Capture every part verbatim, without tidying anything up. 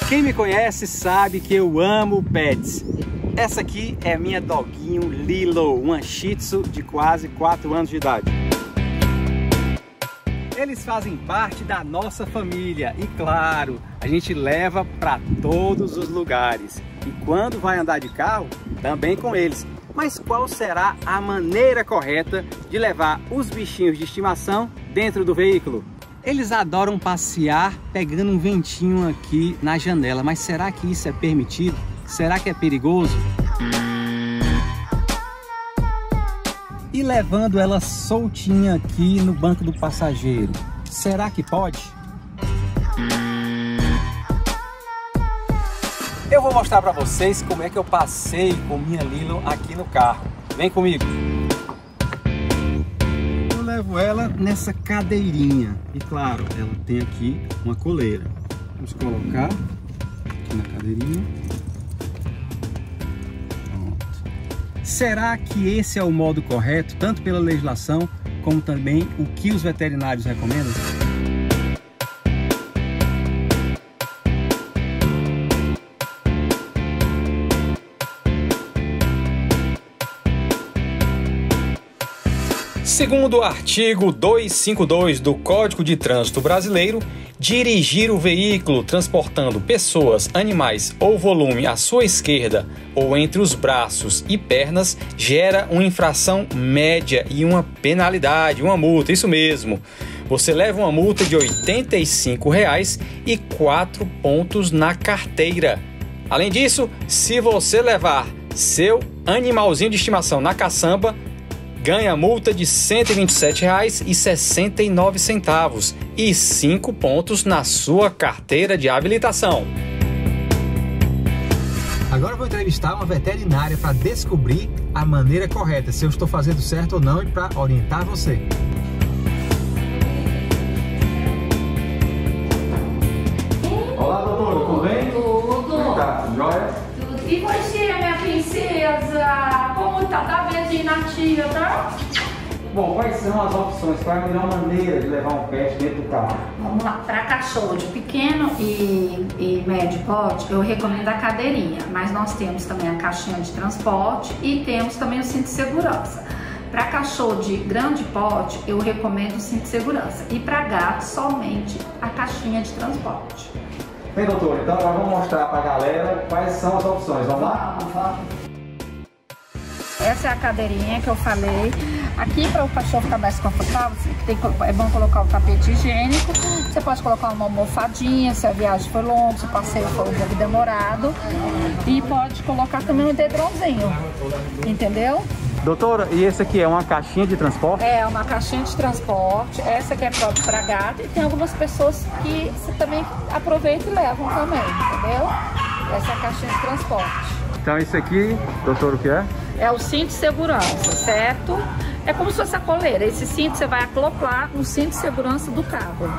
Quem me conhece sabe que eu amo pets. Essa aqui é a minha doguinho Lilo, uma Shih Tzu de quase quatro anos de idade. Eles fazem parte da nossa família e, claro, a gente leva para todos os lugares. E quando vai andar de carro, também com eles. Mas qual será a maneira correta de levar os bichinhos de estimação dentro do veículo? Eles adoram passear pegando um ventinho aqui na janela, mas será que isso é permitido? Será que é perigoso? E levando ela soltinha aqui no banco do passageiro, será que pode? Eu vou mostrar para vocês como é que eu passei com minha Lilo aqui no carro. Vem comigo! Eu levo ela nessa cadeirinha e, claro, ela tem aqui uma coleira. Vamos colocar aqui na cadeirinha. Será que esse é o modo correto, tanto pela legislação, como também o que os veterinários recomendam? Segundo o artigo duzentos e cinquenta e dois do Código de Trânsito Brasileiro, dirigir o veículo transportando pessoas, animais ou volume à sua esquerda ou entre os braços e pernas gera uma infração média e uma penalidade, uma multa, isso mesmo. Você leva uma multa de oitenta e cinco reais e quatro pontos na carteira. Além disso, se você levar seu animalzinho de estimação na caçamba, ganha multa de cento e vinte e sete reais e sessenta e nove centavos e cinco pontos na sua carteira de habilitação. Agora eu vou entrevistar uma veterinária para descobrir a maneira correta, se eu estou fazendo certo ou não, e para orientar você. Olá, doutora, tudo bem? Tudo. Como tá? Tudo jóia? Tudo. E você, minha princesa? Como tá? Tá bem nativa, tá? Bom, quais são as opções? Qual é a melhor maneira de levar um pet dentro do carro? Vamos lá, para cachorro de pequeno e, e médio porte, eu recomendo a cadeirinha, mas nós temos também a caixinha de transporte e temos também o cinto de segurança. Para cachorro de grande porte, eu recomendo o cinto de segurança e para gato, somente a caixinha de transporte. Bem, doutor, então agora vamos mostrar para a galera quais são as opções. Vamos lá? Vamos, vamos. Essa é a cadeirinha que eu falei. Aqui, para o cachorro ficar mais confortável, tem, é bom colocar o tapete higiênico. Você pode colocar uma almofadinha se a viagem for longa, se o passeio for um pouco demorado. E pode colocar também um edredomzinho, entendeu? Doutora, e esse aqui é uma caixinha de transporte? É, uma caixinha de transporte. Essa aqui é própria para gato. E tem algumas pessoas que você também aproveita e levam também, entendeu? Essa é a caixinha de transporte. Então isso aqui, doutor, o que é? É o cinto de segurança, certo? É como se fosse a coleira. Esse cinto você vai acoplar no cinto de segurança do carro.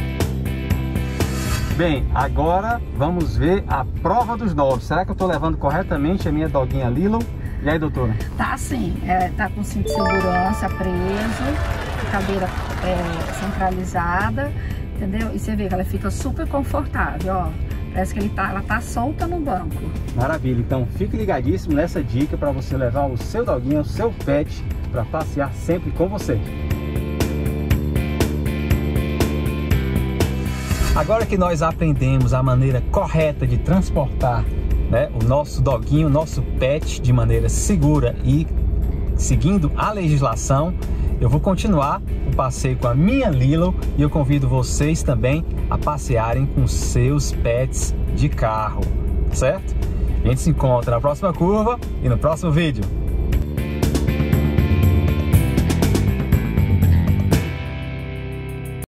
Bem, agora vamos ver a prova dos nove. Será que eu estou levando corretamente a minha doguinha Lilo? E aí, doutora? Tá sim, é, tá com o cinto de segurança preso, cadeira é, centralizada, entendeu? E você vê que ela fica super confortável, ó. Parece que ele tá, ela tá solta no banco. Maravilha, então fique ligadíssimo nessa dica para você levar o seu doguinho, o seu pet, para passear sempre com você. Agora que nós aprendemos a maneira correta de transportar, né, o nosso doguinho, o nosso pet de maneira segura e seguindo a legislação, eu vou continuar o passeio com a minha Lilo e eu convido vocês também a passearem com seus pets de carro, certo? A gente se encontra na próxima curva e no próximo vídeo.